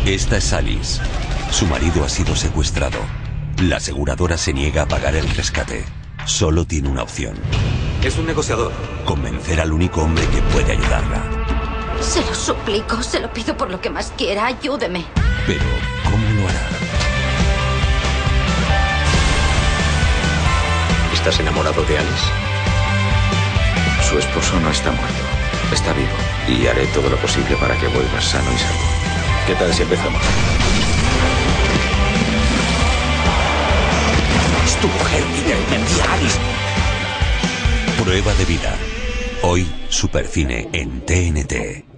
Esta es Alice. Su marido ha sido secuestrado. La aseguradora se niega a pagar el rescate. Solo tiene una opción. Es un negociador. Convencer al único hombre que puede ayudarla. Se lo suplico, se lo pido por lo que más quiera, ayúdeme. Pero, ¿cómo lo hará? ¿Estás enamorado de Alice? Su esposo no está muerto. Está vivo. Y haré todo lo posible para que vuelva sano y salvo. ¿Qué tal si empezamos? Es tu mujer, Peter. Me envía a Alice. Prueba de vida. Hoy, Supercine en TNT.